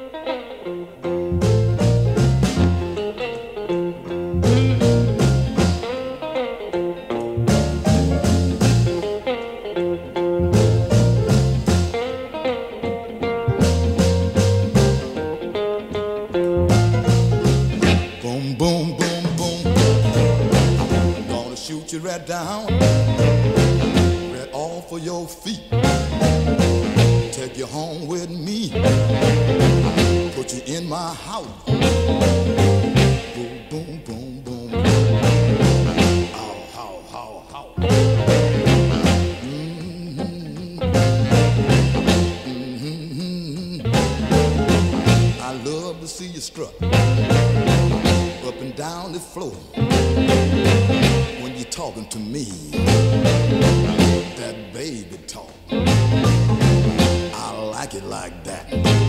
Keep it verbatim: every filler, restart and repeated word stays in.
Boom, boom, boom, boom. Gonna shoot you right down, right off of your feet. Take you home with me, put you in my house. Boom, boom, boom, boom. How, how, how, how. Mm-hmm. Mm-hmm. I love to see you strut up and down the floor when you're talking to me. That baby talk, I like it like that.